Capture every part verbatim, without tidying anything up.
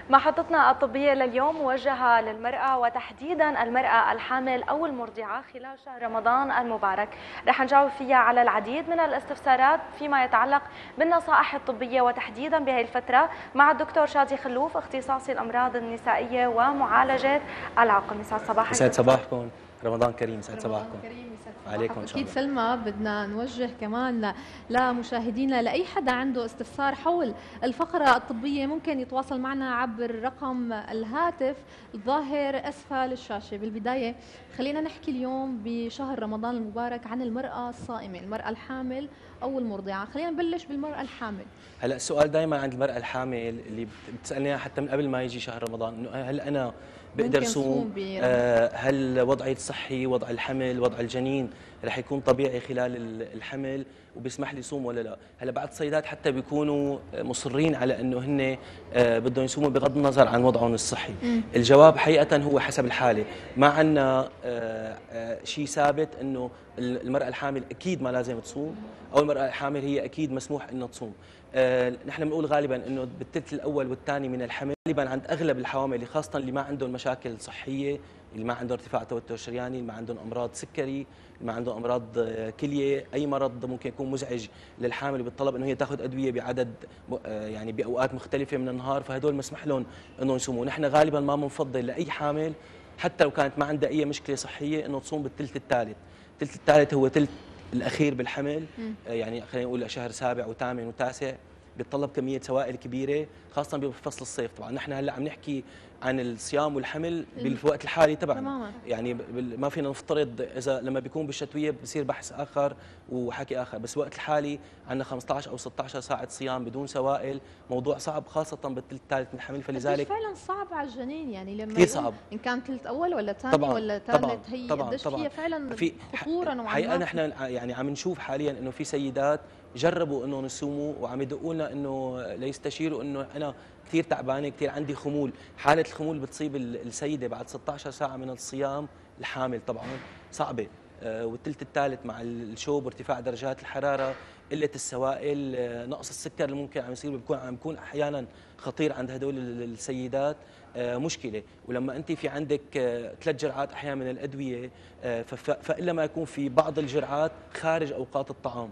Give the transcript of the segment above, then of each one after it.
محطتنا الطبية لليوم موجهة للمرأة وتحديدا المرأة الحامل أو المرضعة خلال شهر رمضان المبارك. رح نجاوب فيها على العديد من الاستفسارات فيما يتعلق بالنصائح الطبية وتحديدا بهذه الفترة مع الدكتور شادي خلوف اختصاصي الأمراض النسائية ومعالجة العقم. يسعد صباحك. يسعد صباحكم، رمضان كريم. يسعد صباحكم. عليكم. اكيد سلمى، بدنا نوجه كمان لمشاهدينا لاي حدا عنده استفسار حول الفقره الطبيه ممكن يتواصل معنا عبر رقم الهاتف الظاهر اسفل الشاشه. بالبدايه خلينا نحكي اليوم بشهر رمضان المبارك عن المراه الصائمه، المراه الحامل او المرضعه. خلينا نبلش بالمراه الحامل. هلا السؤال دائما عند المراه الحامل اللي بتسالني حتى من قبل ما يجي شهر رمضان، انه هل انا بقدر صوم؟ آه هل وضعي الصحي، وضع الحمل، وضع الجنين رح يكون طبيعي خلال الحمل وبيسمح لي صوم ولا لا؟ هلا بعض السيدات حتى بيكونوا مصرين على انه هن آه بدهم يصوموا بغض النظر عن وضعهم الصحي. م. الجواب حقيقه هو حسب الحاله، ما عندنا آه آه شيء ثابت انه المراه الحامل اكيد ما لازم تصوم او المراه الحامل هي اكيد مسموح انها تصوم. آه نحن بنقول غالبا انه بالثلث الاول والثاني من الحمل غالبا عند اغلب الحوامل اللي خاصه اللي ما عندهم مشاكل صحيه، اللي ما عندهم ارتفاع توتر شرياني، اللي ما عندهم امراض سكري، اللي ما عندهم امراض كليه، اي مرض ممكن يكون مزعج للحامل وبيتطلب انه هي تاخذ ادويه بعدد يعني باوقات مختلفه من النهار، فهدول مسمح لهم انه يصوموا. نحن غالبا ما بنفضل لاي حامل حتى لو كانت ما عندها اي مشكله صحيه انه تصوم بالثلث الثالث. الثلث الثالث هو ثلث الاخير بالحمل، يعني خلينا نقول شهر سابع وثامن وتاسع، بيتطلب كميه سوائل كبيره خاصه بفصل الصيف. طبعا نحن هلا عم نحكي عن الصيام والحمل بالوقت الحالي تبعنا، يعني ما فينا نفترض اذا لما بيكون بالشتويه بصير بحث اخر وحكي اخر، بس الوقت الحالي عندنا خمسة عشر او ستة عشر ساعه صيام بدون سوائل، موضوع صعب خاصه بالثلث الثالث من الحمل. فلذلك فعلا صعب على الجنين، يعني لما كثير صعب ان كان ثلث اول ولا ثاني ولا ثالث، هي قديش هي فعلا في خطوره نوعا ما. حقيقه نحن يعني عم نشوف حاليا انه في سيدات جربوا انه يصوموا وعم يدقوا لنا انه ليستشيروا انه انا كثير تعبانه، كثير عندي خمول. حاله الخمول بتصيب السيده بعد ستة عشر ساعه من الصيام، الحامل طبعا صعبه. آه والثلث الثالث مع الشوب وارتفاع درجات الحراره، قله السوائل، آه نقص السكر اللي ممكن عم يصير بيكون عم يكون احيانا خطير عند هدول السيدات، آه مشكله. ولما انت في عندك آه ثلاث جرعات احيانا من الادويه، آه فالا ما يكون في بعض الجرعات خارج اوقات الطعام.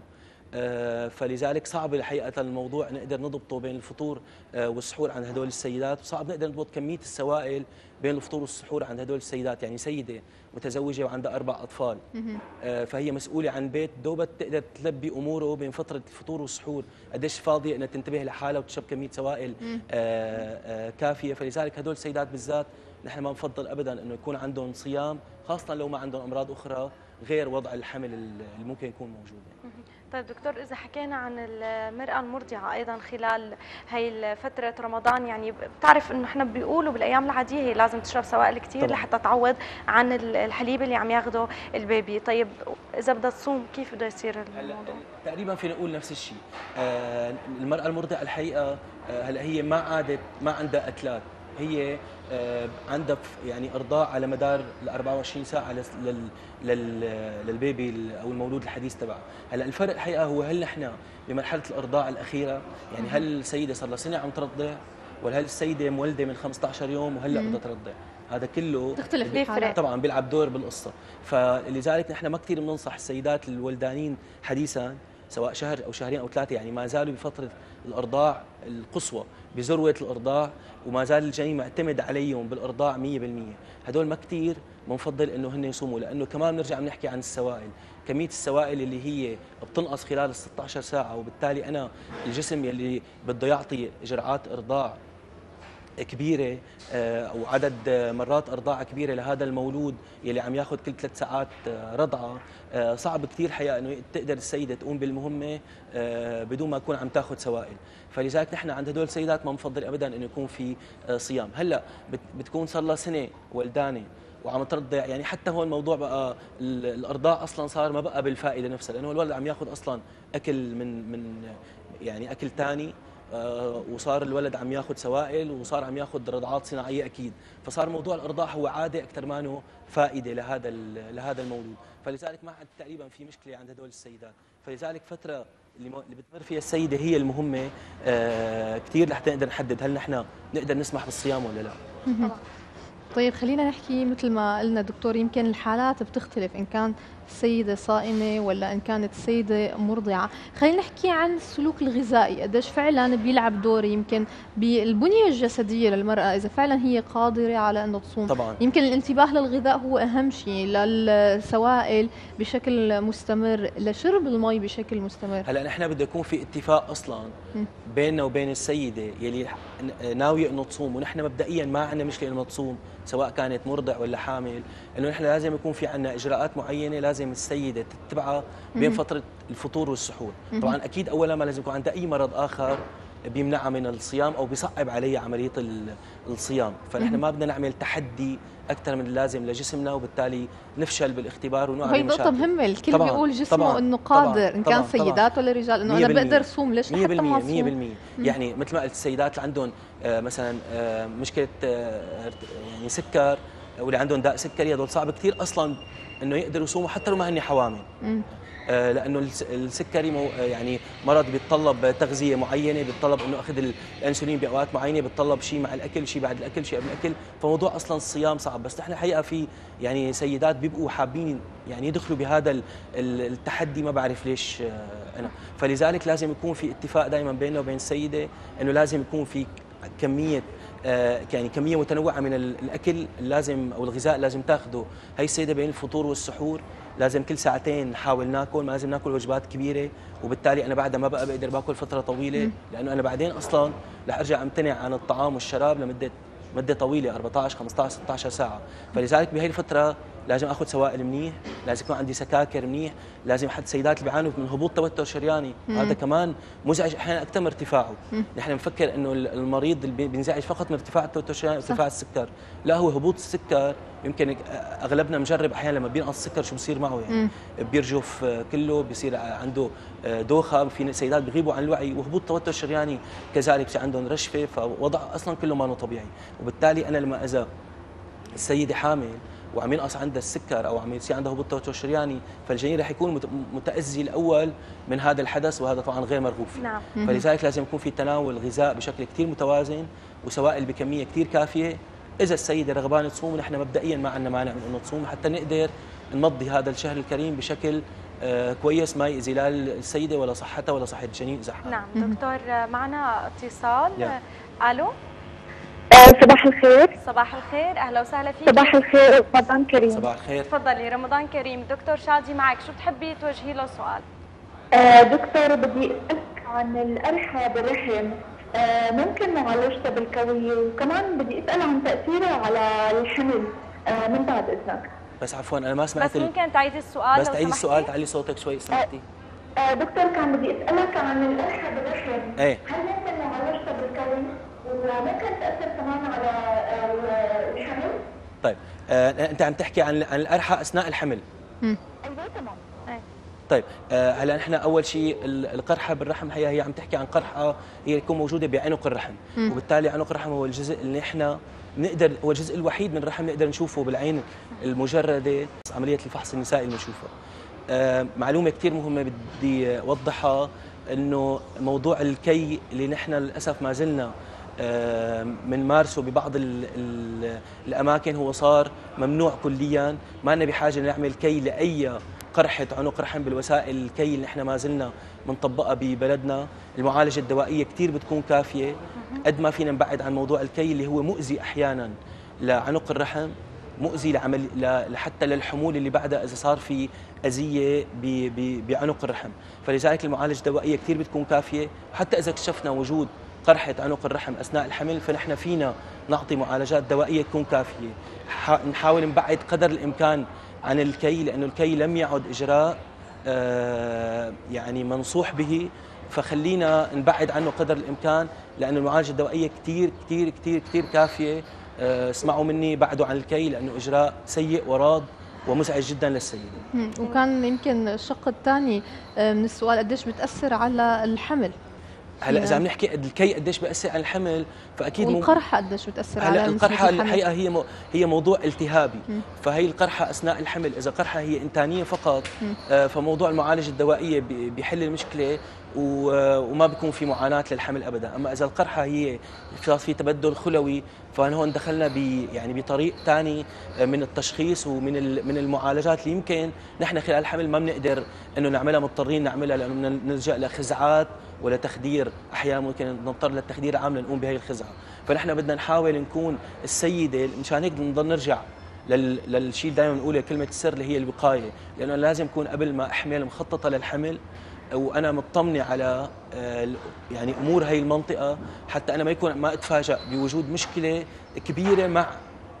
آه فلذلك صعب الحقيقه الموضوع نقدر نضبطه بين الفطور آه والسحور عند هدول السيدات، وصعب نقدر نضبط كميه السوائل بين الفطور والسحور عند هدول السيدات. يعني سيده متزوجه وعندها اربع اطفال، آه فهي مسؤوله عن بيت دوبت تقدر تلبي اموره بين فتره الفطور والسحور، قديش فاضيه انها تنتبه لحالها وتشرب كميه سوائل آه آه كافيه. فلذلك هدول السيدات بالذات نحن ما بنفضل ابدا انه يكون عندهم صيام، خاصه لو ما عندهم امراض اخرى غير وضع الحمل اللي ممكن يكون موجود. طيب دكتور، إذا حكينا عن المرأة المرضعة أيضا خلال هي فترة رمضان، يعني بتعرف إنه إحنا بيقولوا بالأيام العادية هي لازم تشرب سوائل كثير طبعا لحتى تعوض عن الحليب اللي عم ياخده البيبي. طيب إذا بدها تصوم كيف بده يصير الموضوع؟ تقريبا فينا نقول نفس الشيء. آه المرأة المرضعة الحقيقة آه هلا هي ما عادت ما عندها أكلات، هي آه عندها يعني ارضاع على مدار ال أربعة وعشرين ساعه لل لل للبيبي او المولود الحديث تبعها. هلا الفرق الحقيقه هو هل نحن بمرحله الارضاع الاخيره، يعني هل السيده صار لها سنه عم ترضع، ولا هل السيده مولده من خمسة عشر يوم وهلا بدها ترضع؟ هذا كله تختلف الحالات طبعا، بيلعب دور بالقصه. فلذلك نحن ما كثير بننصح السيدات الولدانين حديثا سواء شهر او شهرين او ثلاثه، يعني ما زالوا بفتره الارضاع القصوى بذروه الارضاع وما زال الجنين معتمد عليهم بالارضاع مية بالمية، هدول ما كثير بنفضل انه هن يصوموا، لانه كمان بنرجع بنحكي عن السوائل، كميه السوائل اللي هي بتنقص خلال ال ستة عشر ساعه، وبالتالي انا الجسم يلي بده يعطي جرعات ارضاع كبيره او عدد مرات ارضاع كبيره لهذا المولود يلي عم ياخذ كل ثلاث ساعات رضعه، صعب كثير حقيقه انه تقدر السيده تقوم بالمهمه بدون ما تكون عم تاخذ سوائل. فلذلك نحن عند هدول السيدات ما بنفضل ابدا انه يكون في صيام. هلا بتكون صار لها سنه ولدانه وعم ترضع، يعني حتى هون الموضوع بقى الارضاع اصلا صار ما بقى بالفائده نفسها، لانه الولد عم ياخذ اصلا اكل من من يعني اكل ثاني، آه وصار الولد عم ياخذ سوائل وصار عم ياخذ رضعات صناعيه اكيد، فصار موضوع الارضاع هو عاده اكثر ما انه فائده لهذا لهذا المولود. فلذلك ما عاد تقريبا في مشكله عند هدول السيدات. فلذلك فتره اللي اللي بتمر فيها السيده هي المهمه آه كثير لحتى نقدر نحدد هل نحن نقدر نسمح بالصيام ولا لا. طيب خلينا نحكي مثل ما قلنا دكتور، يمكن الحالات بتختلف إن كان السيدة صائمة ولا إن كانت السيدة مرضعة. خلينا نحكي عن السلوك الغذائي، قديش فعلا بيلعب دور يمكن بالبنية الجسدية للمرأة إذا فعلا هي قادرة على أنه تصوم. طبعا يمكن الانتباه للغذاء هو أهم شيء، للسوائل بشكل مستمر، لشرب المي بشكل مستمر. هلا نحن بده يكون في اتفاق أصلا بيننا وبين السيدة يلي ناوية أنه تصوم، ونحن مبدئيا ما عندنا مشكلة أنه تصوم سواء كانت مرضع ولا حامل، انه نحن لازم يكون في عندنا اجراءات معينه لازم السيده تتبعها بين فتره الفطور والسحور. طبعا اكيد اولا ما لازم يكون عندها اي مرض اخر بيمنعها من الصيام او بيصعب عليها عمليه الصيام، فنحن ما بدنا نعمل تحدي اكثر من اللازم لجسمنا وبالتالي نفشل بالاختبار ونوع هي نقطه مهمه، الكل طبعاً بيقول جسمه طبعاً انه قادر ان كان سيدات ولا رجال، انه انا بقدر صوم، ليش حتى ما صوم؟ مية بالمية يعني مثل ما قلت السيدات اللي عندهم آه مثلا آه مشكله آه يعني سكر واللي عندهم داء سكري، هذول صعب كثير اصلا انه يقدروا يصوموا حتى لو ما هن حوامل. آه لانه السكري مو يعني مرض بيتطلب تغذيه معينه، بيتطلب انه اخذ الانسولين باوقات معينه، بيتطلب شيء مع الاكل، شيء بعد الاكل، شيء قبل الاكل، فموضوع اصلا الصيام صعب. بس نحن الحقيقه في يعني سيدات بيبقوا حابين يعني يدخلوا بهذا التحدي، ما بعرف ليش آه انا، فلذلك لازم يكون في اتفاق دائما بيننا وبين السيده انه لازم يكون في كميه آه يعني كميه متنوعه من الاكل لازم او الغذاء لازم تاخذه هي السيده بين الفطور والسحور. لازم كل ساعتين نحاول ناكل، ما لازم ناكل وجبات كبيره، وبالتالي انا بعدها ما بقى بقدر باكل فتره طويله، لانه انا بعدين اصلا رح ارجع امتنع عن الطعام والشراب لمده مده طويله أربعطعش خمسطعش ستطعش ساعه. فلذلك بهي الفتره لازم اخذ سوائل منيح، لازم يكون عندي سكاكر منيح، لازم حتى السيدات اللي بيعانوا من هبوط توتر شرياني هذا كمان مزعج احيانا اكثر من ارتفاعه. نحن بنفكر انه المريض اللي بينزعج فقط من ارتفاع التوتر الشرياني ارتفاع السكر، لا هو هبوط السكر يمكن اغلبنا مجرب احيانا لما بينقص السكر شو بصير معه، يعني بيرجف كله، بيصير عنده دوخه، في سيدات بيغيبوا عن الوعي، وهبوط التوتر الشرياني كذلك بصير عندهم رشفه، فوضع اصلا كله ما طبيعي. وبالتالي انا لما اذا السيده حامل وعم ينقص عندها السكر او عم يصير عندها هبوط توتر شرياني، فالجنين رح يكون متاذي الاول من هذا الحدث، وهذا طبعا غير مرغوب فيه. نعم. فلذلك لازم يكون في تناول غذاء بشكل كثير متوازن وسوائل بكميه كثير كافيه. اذا السيده رغبانه تصوم نحن مبدئيا ما عندنا مانع من انه تصوم حتى نقدر نمضي هذا الشهر الكريم بشكل آه كويس ما يأذي لا السيده ولا صحتها ولا صحه الجنين اذا حامل. نعم دكتور، معنا اتصال. الو صباح الخير. صباح الخير، اهلا وسهلا فيك. صباح الخير، رمضان كريم. صباح الخير. تفضلي، رمضان كريم. دكتور شادي معك، شو بتحبي توجهي له سؤال؟ آه دكتور، بدي اسالك عن القرحه بالرحم، آه ممكن معالجتها بالكويه، وكمان بدي اسال عن تاثيرها على الحمل آه من بعد اذنك. بس عفوا انا ما سمعت بس ممكن تعيدي السؤال؟ بس تعيدي السؤال، تعلي صوتك شوي سمعتي؟ آه آه دكتور، كان بدي اسالك عن القرحه بالرحم. ايه هل ممكن معالجتها بالكويه وممكن تاثر كمان على الحمل؟ طيب آه انت عم تحكي عن عن القرحه اثناء الحمل. ايوه تمام. طيب آه هلا نحن اول شيء القرحه بالرحم هي هي عم تحكي عن قرحه هي تكون موجوده بعنق الرحم، مم. وبالتالي عنق الرحم هو الجزء اللي نحن نقدر هو الجزء الوحيد من الرحم نقدر نشوفه بالعين المجرده، عمليه الفحص النسائي المشوفه. آه معلومه كثير مهمه بدي اوضحها، انه موضوع الكي اللي نحن للاسف ما زلنا من مارسه ببعض ال ال الاماكن هو صار ممنوع كليا، ما لنا بحاجه نعمل كي لاي قرحه عنق رحم بالوسائل الكي اللي نحن ما زلنا بنطبقها ببلدنا. المعالجه الدوائيه كثير بتكون كافيه، قد ما فينا نبعد عن موضوع الكي اللي هو مؤذي احيانا لعنق الرحم، مؤذي لعمل لحتى للحمول اللي بعدها اذا صار في اذيه بعنق الرحم. فلذلك المعالجه الدوائيه كثير بتكون كافيه، وحتى اذا اكتشفنا وجود قرحة عنق الرحم أثناء الحمل فنحن فينا نعطي معالجات دوائية تكون كافية. نحاول نبعد قدر الإمكان عن الكي، لأنه الكي لم يعد إجراء آه يعني منصوح به، فخلينا نبعد عنه قدر الإمكان، لأنه المعالجة الدوائية كثير كثير كثير كثير كافية. آه اسمعوا مني، بعدوا عن الكي لأنه إجراء سيء وراض ومزعج جدا للسيدة. وكان يمكن الشق الثاني من السؤال قديش بتأثر على الحمل؟ هلا اذا عم نحكي الكي قديش بياثر على الحمل فاكيد والقرحه قديش بتاثر على هلا القرحه الحمل؟ الحقيقه هي مو هي موضوع التهابي. م. فهي القرحه اثناء الحمل اذا قرحه هي انتانيه فقط آه فموضوع المعالجه الدوائيه بيحل المشكله وما بيكون في معاناه للحمل ابدا. اما اذا القرحه هي خلاص في تبدل خلوي فهون دخلنا ب يعني بطريق ثاني من التشخيص ومن من المعالجات اللي يمكن نحن خلال الحمل ما بنقدر انه نعملها، مضطرين نعملها لانه نلجا لخزعات ولا تخدير، احيانا ممكن نضطر للتخدير عام لنقوم بهي الخزعه. فنحن بدنا نحاول نكون السيده، مشان هيك نضل نرجع لل... للشيء دائما بنقوله كلمه السر اللي هي الوقايه، لانه لازم اكون قبل ما احمل مخططه للحمل وانا مطمنه على يعني امور هي المنطقه، حتى انا ما يكون ما اتفاجئ بوجود مشكله كبيره مع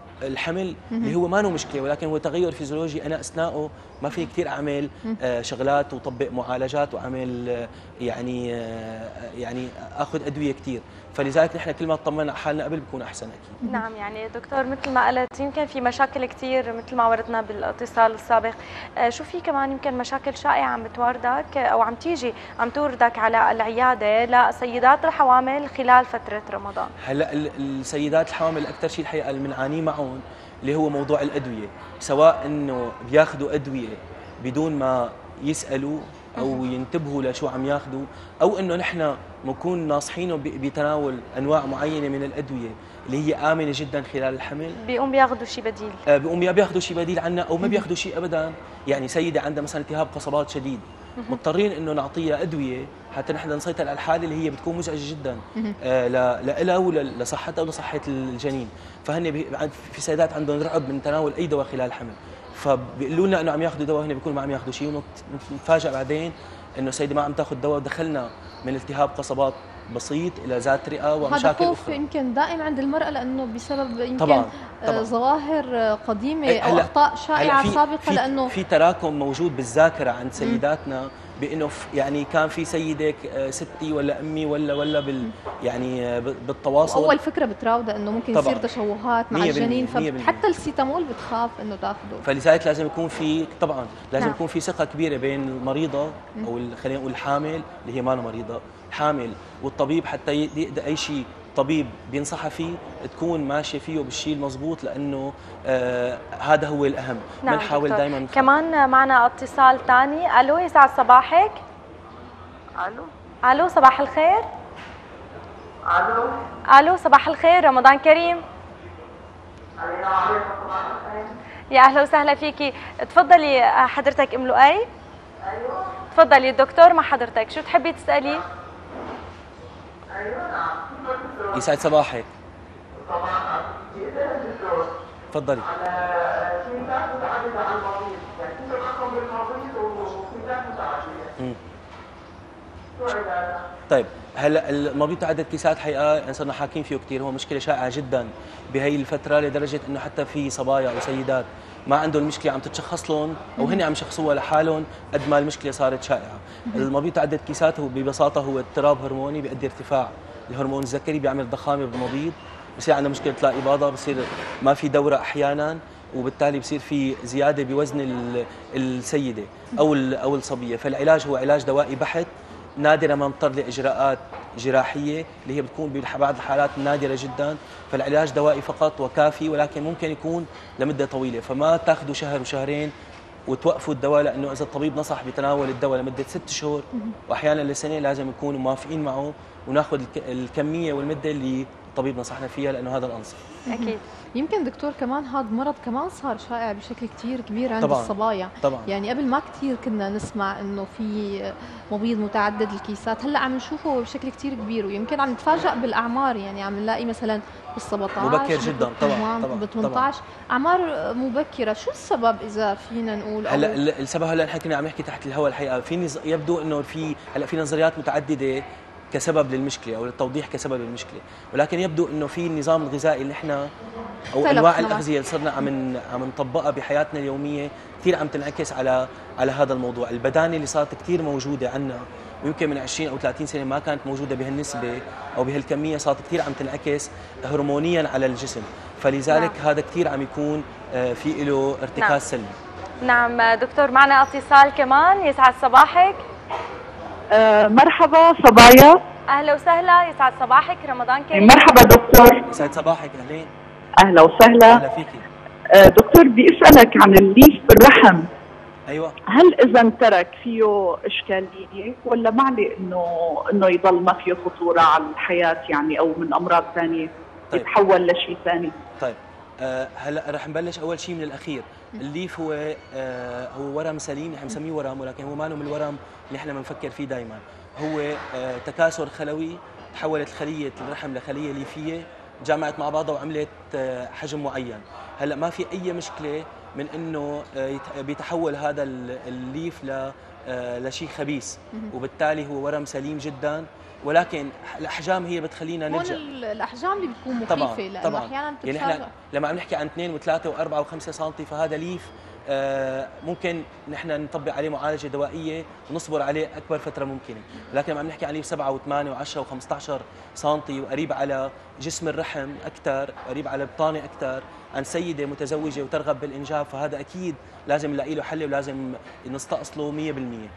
الحمل اللي هو ما له مشكله ولكن هو تغير فيزيولوجي انا اثناءه ما في كثير اعمل آه شغلات وطبق معالجات واعمل آه يعني آه يعني اخذ ادويه كثير. فلذلك نحن كل ما اطمنا على حالنا قبل بكون احسن اكيد. نعم يعني دكتور مثل ما قلت يمكن في مشاكل كثير مثل ما وردنا بالاتصال السابق، آه شو في كمان يمكن مشاكل شائعه عم بتواردك او عم تيجي عم توردك على العياده لسيدات الحوامل خلال فتره رمضان؟ هلا السيدات الحوامل اكثر شيء الحقيقه اللي بنعانيه معهم اللي هو موضوع الادويه، سواء انه بياخذوا ادويه بدون ما يسالوا او ينتبهوا لشو عم ياخذوا، او انه نحن بنكون ناصحينه بتناول انواع معينه من الادويه اللي هي امنه جدا خلال الحمل، بيقوم بياخذوا شيء بديل، آه بيقوم يا بياخذوا شيء بديل عنا او ما بياخذوا شيء ابدا. يعني سيده عندها مثلا التهاب قصبات شديد مضطرين انه نعطيها ادويه حتى نحن نسيطر على الحاله اللي هي بتكون مزعجه جدا آه لها ولصحتها ولصحه الجنين. فهن في سيدات عندهم رعب من تناول اي دواء خلال الحمل، فبيقولوا لنا انه عم ياخذوا دواء، هن بيكونوا ما عم ياخذوا شيء، ونتفاجئ بعدين انه السيده ما عم تاخذ دواء ودخلنا من التهاب قصبات بسيط الى ذات رئه ومشاكل هذا خوف اخرى. يمكن دائم عند المراه لانه بسبب يمكن طبعا. طبعا. ظواهر قديمه او اخطاء شائعه سابقه، لانه في تراكم موجود بالذاكره عند سيداتنا بانه يعني كان في سيده ستي ولا امي ولا ولا بال يعني بالتواصل. اول فكره بتراودها انه ممكن طبعاً. يصير تشوهات مع الجنين، فحتى السيتامول بتخاف انه تاخذه. فلذلك لازم يكون في طبعا لازم نعم. يكون في ثقه كبيره بين المريضه او خلينا نقول الحامل اللي هي ما مريضه، الحامل والطبيب، حتى يقدر اي شيء طبيب بينصحها فيه تكون ماشيه فيه بالشيء المضبوط، لانه آه هذا هو الاهم. نعم بنحاول دائما. كمان معنا اتصال ثاني. الو يسعد صباحك. الو الو صباح الخير. الو الو صباح الخير، رمضان كريم. علينا وعليكم صباح الخير. يا اهلا وسهلا فيكي، تفضلي حضرتك ام لؤي. ايوه تفضلي الدكتور مع حضرتك، شو تحبي تسالي؟ ايوه نعم. يسعد صباحك. طبعا دكتور تفضلي. على كيسات متعدده على المريض، يعني كيف الرقم بالمريض وكيسات متعدده. شو علاجها؟ طيب هلا المريض تعدد كيسات حقيقه يعني صرنا حاكين فيه كثير، هو مشكله شائعه جدا بهي الفتره، لدرجه انه حتى في صبايا او سيدات ما عندهم المشكله عم تتشخص لهم او هن عم يشخصوها لحالهم قد ما المشكله صارت شائعه. المريض تعدد كيسات هو ببساطه هو اضطراب هرموني بيؤدي ارتفاع الهرمون الذكري، بيعمل ضخامه بالمبيض، بصير عندنا مشكله لا اباضه، بصير ما في دوره احيانا، وبالتالي بصير في زياده بوزن السيده او او الصبيه. فالعلاج هو علاج دوائي بحت، نادرا ما نضطر لاجراءات جراحيه اللي هي بتكون ببعض الحالات نادره جدا. فالعلاج دوائي فقط وكافي، ولكن ممكن يكون لمده طويله، فما تاخذوا شهر وشهرين وتوقفوا الدواء، لانه اذا الطبيب نصح بتناول الدواء لمده ست شهور واحيانا لسنه لازم نكون موافقين معه وناخذ الكميه والمده اللي الطبيب نصحنا فيها، لانه هذا الانسب. اكيد. يمكن دكتور كمان هذا مرض كمان صار شائع بشكل كثير كبير عند طبعاً. الصبايا. طبعا يعني قبل ما كثير كنا نسمع انه في مبيض متعدد الكيسات، هلا عم نشوفه بشكل كثير كبير، ويمكن عم نتفاجئ بالاعمار، يعني عم نلاقي مثلا بال سبعطعش مبكر جدا. طبعا طبعا بال ثمانطعش اعمار مبكره. شو السبب اذا فينا نقول؟ هلا السبب هلا نحن كنا عم نحكي تحت الهواء الحقيقه، في نز... يبدو انه في هلا في نظريات متعدده كسبب للمشكله او للتوضيح كسبب للمشكله، ولكن يبدو انه في النظام الغذائي اللي احنا او انواع الاغذيه اللي صرنا عم عم نطبقها بحياتنا اليوميه كثير عم تنعكس على على هذا الموضوع. البدانه اللي صارت كثير موجوده عندنا ويمكن من عشرين او ثلاثين سنه ما كانت موجوده بهالنسبه او بهالكميه، صارت كثير عم تنعكس هرمونيا على الجسم، فلذلك نعم. هذا كثير عم يكون في له ارتكاز نعم. سلبي. نعم دكتور معنا اتصال كمان. يسعد صباحك. آه مرحبا صبايا. اهلا وسهلا، يسعد صباحك، رمضان كريم. مرحبا دكتور. يسعد صباحك، اهلين. اهلا وسهلا. اهلا فيكي. آه دكتور، بدي اسالك عن الليف بالرحم. ايوه. هل اذا انترك فيه اشكاليه ولا معنى انه انه يضل ما فيه خطوره على الحياه يعني، او من امراض ثانيه طيب. يتحول لشيء ثاني؟ طيب آه هلا رح نبلش اول شيء من الاخير. الليف هو آه هو ورم سليم، نحن بنسميه ورم، ولكن هو ما له من الورم اللي احنا بنفكر فيه دائما. هو آه تكاثر خلوي، تحولت خليه الرحم لخليه ليفيه، جمعت مع بعضها وعملت آه حجم معين. هلا ما في اي مشكله من انه آه بيتحول هذا الليف ل آه لشيء خبيث، وبالتالي هو ورم سليم جدا، ولكن الاحجام هي بتخلينا نلجا. هون الاحجام اللي بتكون مخيفه، لانه احيانا يعني احنا لما عم نحكي عن اثنين وثلاثة وأربعة وخمسة سنتي، فهذا ليف آه ممكن نحن نطبق عليه معالجه دوائيه ونصبر عليه اكبر فتره ممكنه، لكن لما عم نحكي عن ليف سبعة وثمانية وعشرة وخمسة عشر سنتي وقريب على جسم الرحم اكثر، قريب على البطانه اكثر، عن سيده متزوجه وترغب بالانجاب، فهذا اكيد لازم نلاقي له حل ولازم نستأصله مية بالمية.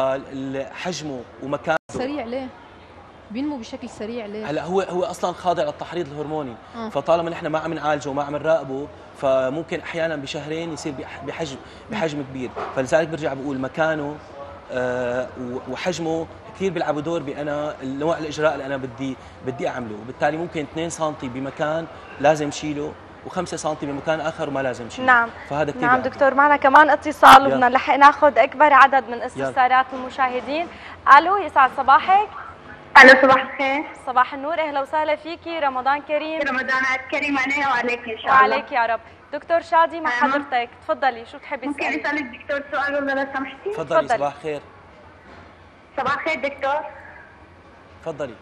فحجمه ومكانه سريع ليه؟ بينمو بشكل سريع ليه؟ هلا هو هو اصلا خاضع للتحريض الهرموني، آه. فطالما نحن ما عم نعالجه وما عم نراقبه، فممكن احيانا بشهرين يصير بحجم بحجم كبير، فلذلك برجع بقول مكانه آه وحجمه كثير بيلعبوا دور بانا نوع الاجراء اللي انا بدي بدي اعمله، وبالتالي ممكن اثنين سنتي بمكان لازم شيله وخمسة سنتي بمكان اخر وما لازم شيله. نعم. فهذا كثير نعم دكتور، معنا كمان اتصال وبدنا نلحق ناخذ اكبر عدد من استفسارات المشاهدين. الو، يسعد صباحك. الو، صباح الخير. صباح النور، اهلا وسهلا فيكي، رمضان كريم. رمضان كريم علينا وعليك ان شاء الله. وعليك يا رب. دكتور شادي مع حضرتك، تفضلي، شو تحبي تسالي؟ ممكن اسالك دكتور سؤال ولا لو سمحتي؟ تفضلي. صباح الخير. صباح الخير دكتور. تفضلي.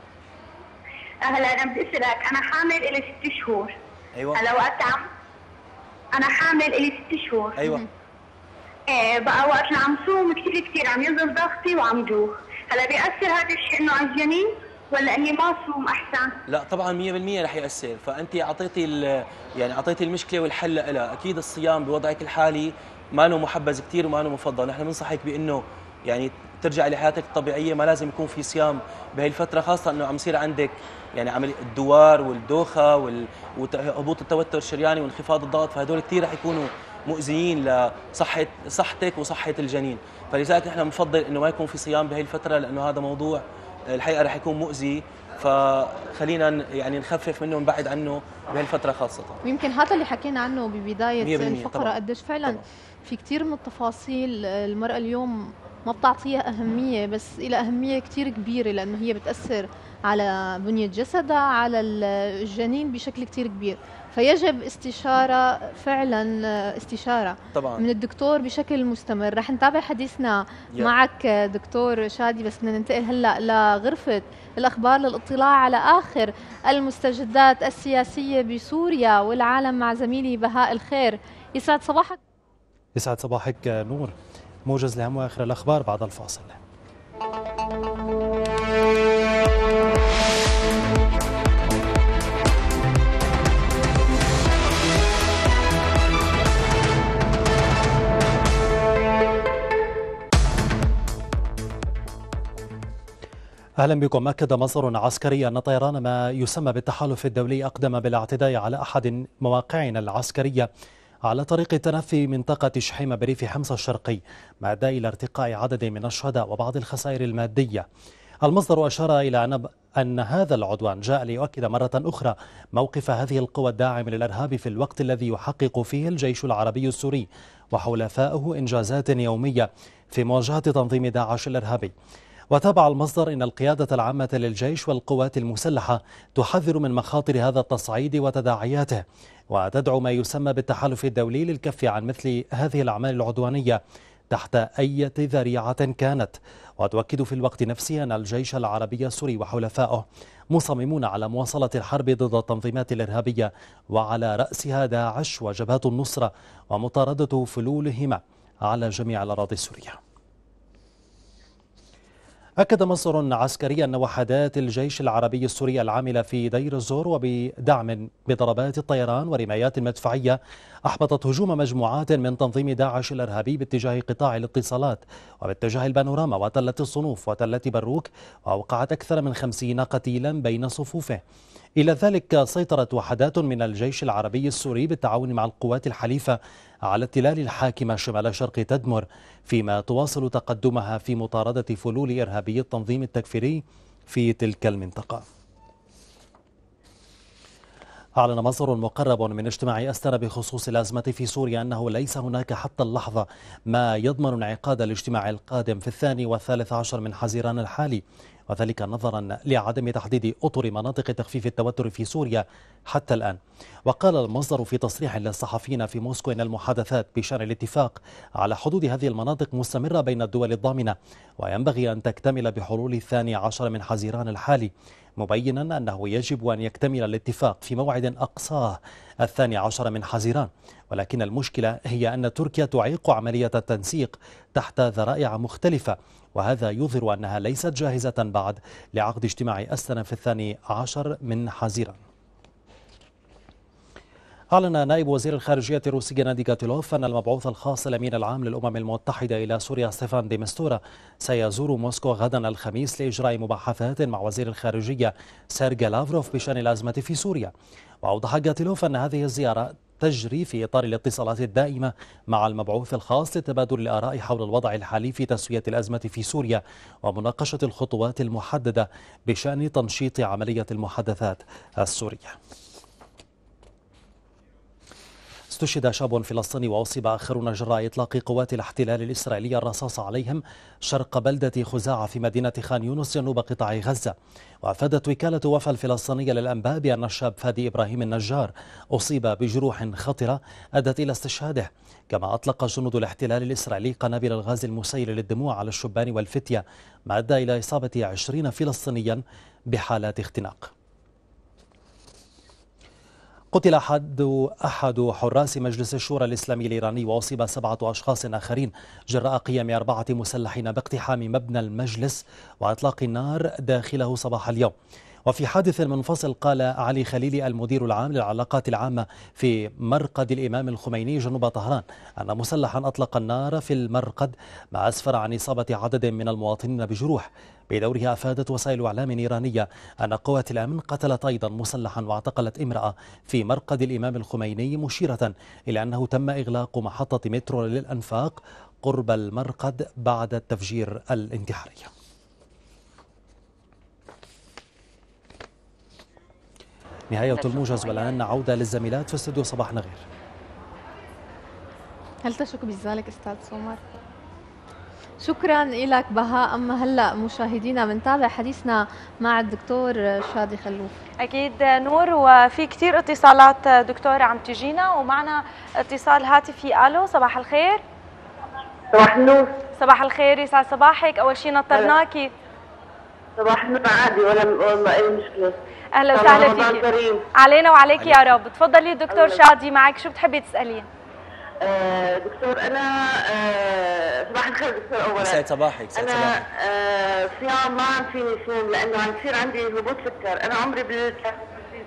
هلا انا بدي اسالك، انا حامل الي ست شهور. ايوه. هلا وقت عم انا حامل الي ست شهور. ايوه. ايه بقى وقت اللي عم صوم كثير كثير عم ينزل ضغطي وعم دوخ، هلا بيأثر هذا الشيء انه على الجنين ولا اني ما صوم احسن؟ لا طبعا مية بالمية رح ياثر، فانت اعطيتي يعني اعطيتي المشكله والحل لها. اكيد الصيام بوضعك الحالي ما له محبذ كثير وما له مفضل، نحن بننصحك بانه يعني ترجعي لحياتك الطبيعيه، ما لازم يكون في صيام بهي الفتره، خاصه انه عم يصير عندك يعني عمليه الدوار والدوخه وهبوط التوتر الشرياني وانخفاض الضغط، فهدول كثير رح يكونوا مؤذيين لصحه صحتك وصحه الجنين، فلذلك نحن بنفضل انه ما يكون في صيام بهي الفتره، لانه هذا موضوع الحقيقه رح يكون مؤذي، فخلينا يعني نخفف منه ونبعد عنه بهي الفتره خاصه. ويمكن هذا اللي حكينا عنه ببدايه الفقره، قديش فعلا طبعًا. في كثير من التفاصيل المراه اليوم ما بتعطيها اهميه، بس لها اهميه كثير كبيره، لانه هي بتاثر على بنيه جسدها، على الجنين بشكل كثير كبير، فيجب استشاره فعلا استشاره طبعا من الدكتور بشكل مستمر. رح نتابع حديثنا yeah. معك دكتور شادي، بس بدنا ننتقل هلا لغرفه الاخبار للاطلاع على اخر المستجدات السياسيه بسوريا والعالم مع زميلي بهاء الخير. يسعد صباحك. يسعد صباحك نور. موجز لأهم واخر الاخبار بعد الفاصل. أهلا بكم. أكد مصدر عسكري أن طيران ما يسمى بالتحالف الدولي أقدم بالاعتداء على أحد مواقعنا العسكرية على طريق التنفي منطقة شحيمة بريف حمص الشرقي، ما أدى إلى ارتقاء عدد من الشهداء وبعض الخسائر المادية. المصدر أشار إلى أن هذا العدوان جاء ليؤكد مرة أخرى موقف هذه القوى الداعمة للإرهاب في الوقت الذي يحقق فيه الجيش العربي السوري وحلفائه إنجازات يومية في مواجهة تنظيم داعش الإرهابي. وتابع المصدر أن القيادة العامة للجيش والقوات المسلحة تحذر من مخاطر هذا التصعيد وتداعياته، وتدعو ما يسمى بالتحالف الدولي للكف عن مثل هذه الأعمال العدوانية تحت أي ذريعة كانت. وتؤكد في الوقت نفسه أن الجيش العربي السوري وحلفائه مصممون على مواصلة الحرب ضد التنظيمات الإرهابية وعلى رأسها داعش وجبهات النصرة، ومطاردة فلولهما على جميع الأراضي السورية. أكد مصدر عسكري أن وحدات الجيش العربي السوري العاملة في دير الزور وبدعم بضربات الطيران ورمايات المدفعية أحبطت هجوم مجموعات من تنظيم داعش الإرهابي باتجاه قطاع الاتصالات وباتجاه البانوراما وتلة الصنوف وتلة بروك، وأوقعت أكثر من خمسين قتيلا بين صفوفه. إلى ذلك سيطرت وحدات من الجيش العربي السوري بالتعاون مع القوات الحليفة على التلال الحاكمة شمال شرق تدمر، فيما تواصل تقدمها في مطاردة فلول إرهابي التنظيم التكفيري في تلك المنطقة. أعلن مصدر مقرب من اجتماع أستنا بخصوص الأزمة في سوريا أنه ليس هناك حتى اللحظة ما يضمن انعقاد الاجتماع القادم في الثاني والثالث عشر من حزيران الحالي، وذلك نظرا لعدم تحديد أطر مناطق تخفيف التوتر في سوريا حتى الآن. وقال المصدر في تصريح للصحفيين في موسكو إن المحادثات بشأن الاتفاق على حدود هذه المناطق مستمرة بين الدول الضامنة، وينبغي أن تكتمل بحلول الثاني عشر من حزيران الحالي، مبينا أنه يجب أن يكتمل الاتفاق في موعد أقصاه الثاني عشر من حزيران، ولكن المشكلة هي أن تركيا تعيق عملية التنسيق تحت ذرائع مختلفة، وهذا يظهر أنها ليست جاهزة بعد لعقد اجتماع أستنا في الثاني عشر من حزيران. أعلن نائب وزير الخارجية الروسي جنادي غاتيلوف أن المبعوث الخاص الأمين العام للأمم المتحدة إلى سوريا ستيفان دي مستورا سيزور موسكو غدا الخميس لإجراء مباحثات مع وزير الخارجية سيرجي لافروف بشأن الأزمة في سوريا. وأوضح غاتيلوف أن هذه الزيارة تجري في إطار الاتصالات الدائمة مع المبعوث الخاص لتبادل الآراء حول الوضع الحالي في تسوية الأزمة في سوريا ومناقشة الخطوات المحددة بشأن تنشيط عملية المحادثات السورية. استشهد شاب فلسطيني وأصيب آخرون جراء إطلاق قوات الاحتلال الإسرائيلي الرصاص عليهم شرق بلدة خزاعة في مدينة خان يونس جنوب قطاع غزة. وأفادت وكالة وفا الفلسطينية للأنباء بأن الشاب فادي إبراهيم النجار أصيب بجروح خطرة أدت إلى استشهاده. كما أطلق جنود الاحتلال الإسرائيلي قنابل الغاز المسيل للدموع على الشبان والفتية، ما أدى إلى إصابة عشرين فلسطينيا بحالات اختناق. قتل أحد أحد حراس مجلس الشورى الإسلامي الإيراني وأصيب سبعة أشخاص آخرين جراء قيام أربعة مسلحين باقتحام مبنى المجلس وإطلاق النار داخله صباح اليوم. وفي حادث منفصل قال علي خليلي المدير العام للعلاقات العامة في مرقد الإمام الخميني جنوب طهران أن مسلحا أطلق النار في المرقد ما أسفر عن إصابة عدد من المواطنين بجروح. بدورها أفادت وسائل إعلام إيرانية أن قوات الأمن قتلت أيضا مسلحا واعتقلت امرأة في مرقد الإمام الخميني، مشيرة إلى أنه تم إغلاق محطة مترو للأنفاق قرب المرقد بعد التفجير الانتحاري. نهاية الموجز، والآن عودة للزميلات في استوديو صباح نغير. هل تشك بذلك أستاذ سومر؟ شكرا لك بهاء. أما هلأ مشاهدينا بنتابع حديثنا مع الدكتور شادي خلوف. أكيد نور، وفي كتير اتصالات دكتور عم تجينا، ومعنا اتصال هاتفي. ألو، صباح الخير. صباح النور. صباح الخير، يسعد صباحك. أول شيء نطرناكي. صباح النور عادي، ولا ولا أي مشكلة. أهلا وسهلا فيك. علينا وعليك يا رب. تفضلي دكتور شادي، معك شو بتحبي تسألين؟ آه دكتور أنا آه صباح الخير دكتور. أولا يسعد صباحك. أنا آه صيام ما عم فيني صوم لأنه عم يصير عندي هبوط سكر. أنا عمري بال ثلاثة وخمسين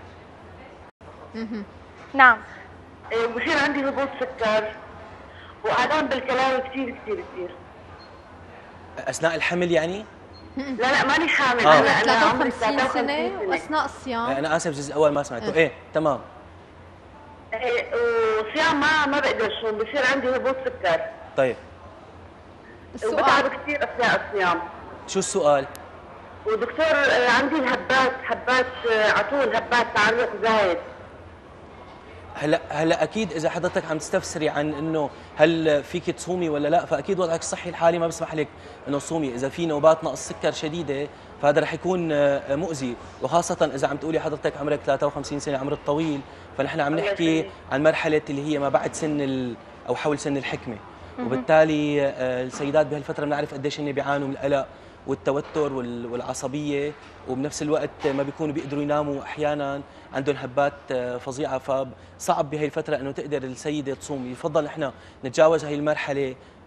سنة. نعم. وبصير عندي هبوط سكر وآلام بالكلاوي كثير كثير كثير. أثناء الحمل يعني؟ لا لا ماني حامل. آه. أنا أنا عمري ثلاثة وخمسين سنة وأثناء الصيام. أنا آسف الجزء الأول ما سمعته. إيه تمام. إيه وصيام ما ما بقدر صوم، بصير عندي هبوط سكر. طيب. وبتعب كثير أثناء الصيام. شو السؤال؟ ودكتور عندي الهبات هبات على طول، هبات تعلق زايد. هلا هلا اكيد اذا حضرتك عم تستفسري عن انه هل فيك تصومي ولا لا، فاكيد وضعك الصحي الحالي ما بيسمح لك انه تصومي. اذا في نوبات نقص سكر شديده فهذا رح يكون مؤذي، وخاصه اذا عم تقولي حضرتك عمرك ثلاثة وخمسين سنه، عمرك طويل، فنحن عم نحكي عن مرحله اللي هي ما بعد سن ال... او حول سن الحكمه، وبالتالي السيدات بهالفتره بنعرف قديش هن بيعانوا من القلق والتوتر والعصبيه، وبنفس الوقت ما بيكونوا بيقدروا يناموا، احيانا عندهم هبات فظيعه، فصعب بهي الفتره انه تقدر السيده تصوم. يفضل احنا نتجاوز هي المرحله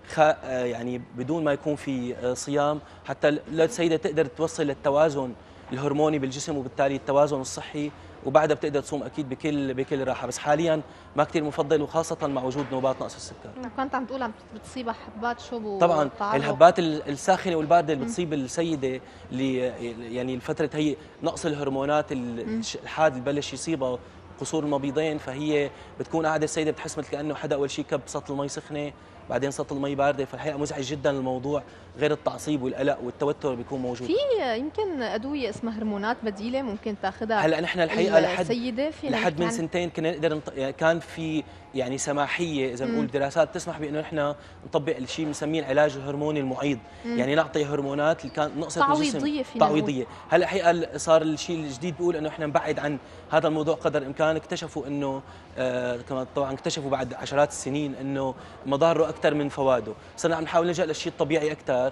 يعني بدون ما يكون في صيام، حتى السيده تقدر توصل للتوازن الهرموني بالجسم وبالتالي التوازن الصحي، وبعدها بتقدر تصوم اكيد بكل بكل راحه. بس حاليا ما كثير مفضل، وخاصه مع وجود نوبات نقص السكر. كنت عم تقول عم بتصيبها حبات شوب طبعا الهبات الساخنه والبارده اللي بتصيب السيده اللي يعني الفتره هي نقص الهرمونات الحاد اللي بلش يصيبها قصور المبيضين، فهي بتكون قاعده السيده بتحس مثل كانه حدا اول شيء كب سطل مي سخنه بعدين سطل مي بارده، فالحقيقه مزعج جدا الموضوع، غير التعصيب والقلق والتوتر بيكون موجود. في يمكن ادويه اسمها هرمونات بديله ممكن تاخذها هلا نحن الحقيقه لحد السيده لحد من سنتين كنا نقدر نط... يعني كان في يعني سماحيه اذا بنقول دراسات تسمح بانه نحن نطبق الشيء بنسميه العلاج الهرموني المعيض، مم. يعني نعطي هرمونات اللي كان نقصت تعويضيه فينا تعويضيه. هلا الحقيقه صار الشيء الجديد بيقول انه احنا نبعد عن هذا الموضوع قدر الامكان. اكتشفوا انه آه كمان طبعا اكتشفوا بعد عشرات السنين انه مضاره اكثر من فوائده، صرنا عم نحاول نلجا للشيء الطبيعي اكثر،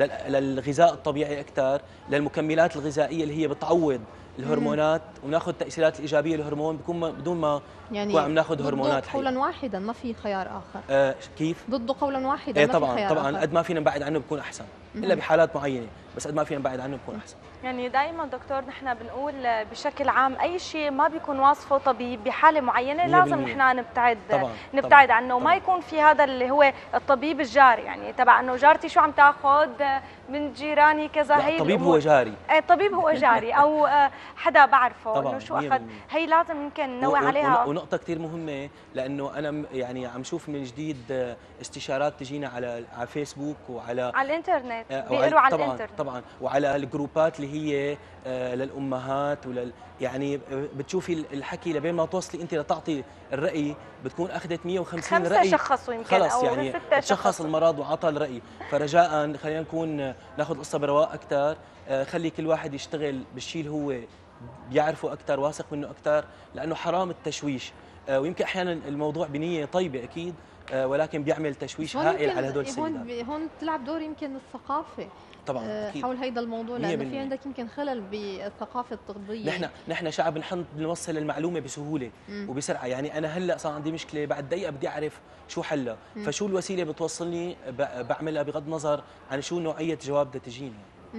للغذاء الطبيعي اكثر، للمكملات الغذائيه اللي هي بتعوض الهرمونات، وناخذ التاثيرات الايجابيه للهرمون بكون بدون ما يعني نكون عم ناخذ هرمونات. ضده قولا واحدا ما في خيار اخر. آه كيف؟ ضده قولا واحدا ايه ما طبعا في خيار طبعا آخر. قد ما فينا نبعد عنه بكون احسن، الا بحالات معينه، بس قد ما فينا نبعد عنه بكون احسن. يعني دائما دكتور نحن بنقول بشكل عام اي شيء ما بيكون واصفه طبيب بحاله معينه لازم نحن نبتعد طبعاً نبتعد طبعاً عنه، طبعاً. ما يكون في هذا اللي هو الطبيب الجاري، يعني تبع انه جارتي شو عم تاخذ من جيراني كذا. هي الطبيب هو جاري. ايه الطبيب هو جاري او حدا بعرفه انه شو طبعاً اخذ، هي لازم يمكن ننوه عليها. ونقطه كثير مهمه، لانه انا يعني عم شوف من جديد استشارات تجينا على على فيسبوك وعلى على الانترنت، بيقروا على طبعا الانترنت طبعا وعلى الجروبات اللي هي للامهات ولل يعني بتشوفي الحكي لبين ما توصلي انت لتعطي الراي بتكون اخذت مية وخمسين راي، شخصوا يمكن خلص أو يعني تشخص المرض وعطى الراي. فرجاء خلينا نكون ناخذ القصه برواق اكثر، خلي كل واحد يشتغل بالشيء اللي هو بيعرفه اكثر، واثق منه اكثر، لانه حرام التشويش. ويمكن احيانا الموضوع بنيه طيبه اكيد، ولكن بيعمل تشويش هائل على هدول السيدات. هون هون بتلعب دور يمكن الثقافه طبعا أكيد. حول هيدا الموضوع، لانه في عندك يمكن خلل بالثقافه الطبيه. نحن نحن شعب نحن بنوصل المعلومه بسهوله مم. وبسرعه، يعني انا هلا صار عندي مشكله بعد دقيقه بدي اعرف شو حلها، فشو الوسيله بتوصلني بعملها بغض النظر عن شو نوعيه جواب بدها تجيني.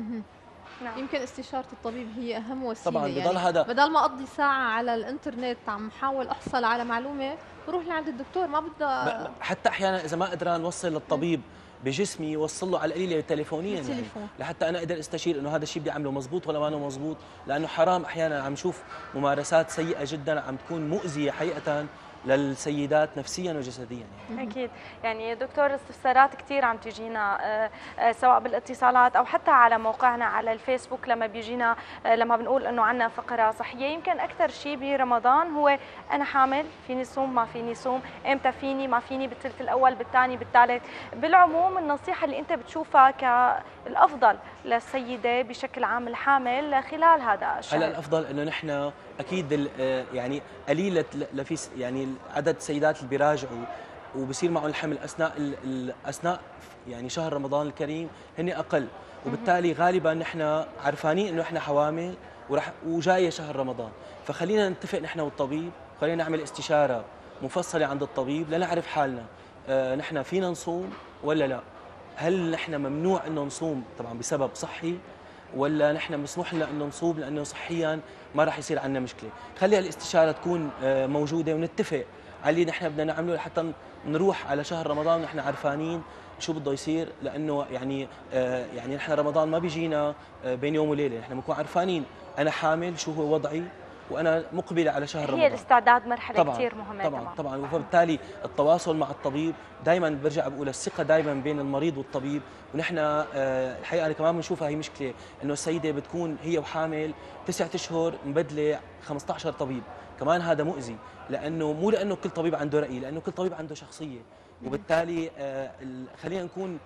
نعم. يمكن استشارة الطبيب هي أهم وسيلة. طبعا يعني بضل هذا بدل ما أقضي ساعة على الإنترنت عم حاول أحصل على معلومة بروح لعند الدكتور، ما بدها حتى أحيانا إذا ما قدران نوصل للطبيب بجسمي وصل له على القليله تليفونيا، يعني لحتى انا اقدر استشير انه هذا الشيء بدي اعمله مزبوط ولا ما انه مزبوط، لانه حرام احيانا عم نشوف ممارسات سيئه جدا عم تكون مؤذيه حقيقه للسيدات نفسيا وجسديا. يعني. اكيد، يعني دكتور استفسارات كثير عم تجينا سواء بالاتصالات او حتى على موقعنا على الفيسبوك لما بيجينا لما بنقول انه عندنا فقره صحيه. يمكن اكثر شيء برمضان هو انا حامل، فيني صوم ما فيني صوم، امتى فيني ما فيني، بالثلث الاول بالثاني بالثالث. بالعموم النصيحه اللي انت بتشوفها كالافضل للسيده بشكل عام الحامل خلال هذا الشهر؟ هلا الافضل انه نحن اكيد يعني قليله لفي يعني عدد السيدات اللي بيراجعوا وبصير معهم الحمل اثناء اثناء يعني شهر رمضان الكريم هن اقل، وبالتالي غالبا نحن عرفانين انه احنا حوامل ورح وجايه شهر رمضان، فخلينا نتفق نحن والطبيب، خلينا نعمل استشاره مفصله عند الطبيب لنعرف حالنا آه نحن فينا نصوم ولا لا، هل نحن ممنوع انه نصوم طبعا بسبب صحي ولا نحن مسموح لنا انه نصوم لانه صحيا ما راح يصير عندنا مشكله. خلي الاستشاره تكون موجوده ونتفق على اللي نحن بدنا نعمله لحتى نروح على شهر رمضان ونحن عارفانين شو بده يصير، لانه يعني يعني نحن رمضان ما بيجينا بين يوم وليله، نحن بنكون عارفانين انا حامل شو هو وضعي وانا مقبله على شهر رمضان. هي الاستعداد مرحله طبعاً كثير مهمه. طبعا طبعا, طبعاً وبالتالي التواصل مع الطبيب دائما برجع بقول الثقه دائما بين المريض والطبيب، ونحن الحقيقه انا كمان بنشوفها هي مشكله انه السيده بتكون هي وحامل تسعة اشهر مبدله خمسة عشر طبيب، كمان هذا مؤذي، لانه مو لانه كل طبيب عنده راي، لانه كل طبيب عنده شخصيه، وبالتالي خلينا نكون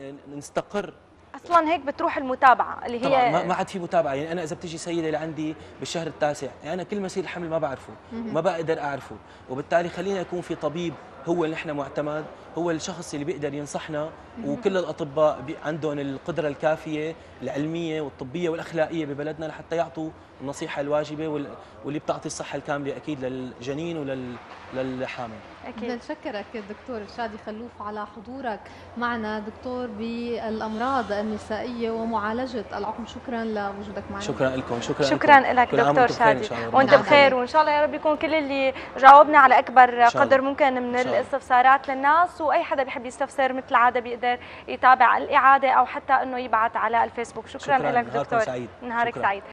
نستقر. اصلا هيك بتروح المتابعه اللي هي طبعا ما عاد في متابعه، يعني انا اذا بتيجي سيده لعندي بالشهر التاسع يعني انا كل مسير الحمل ما بعرفه ما بقدر اعرفه، وبالتالي خلينا يكون في طبيب هو اللي نحن معتمد، هو الشخص اللي بيقدر ينصحنا، وكل الاطباء عندهم القدره الكافيه العلميه والطبيه والاخلاقيه ببلدنا لحتى يعطوا النصيحه الواجبه واللي بتعطي الصحه الكامله اكيد للجنين وللحامل. اكيد. بدنا نشكرك دكتور شادي خلوف على حضورك معنا، دكتور بالامراض النسائيه ومعالجه العقم. شكرا لوجودك معنا. شكرا لكم. شكرا شكرا لك دكتور شادي، وانت بخير، وان شاء الله يا رب يكون كل اللي جاوبنا على اكبر قدر ممكن من الاستفسارات للناس، واي حدا بيحب يستفسر مثل العاده بيقدر يتابع الاعاده او حتى انه يبعث على الفيسبوك. شكرا, شكرا لك دكتور. سعيد. نهارك شكرا. سعيد.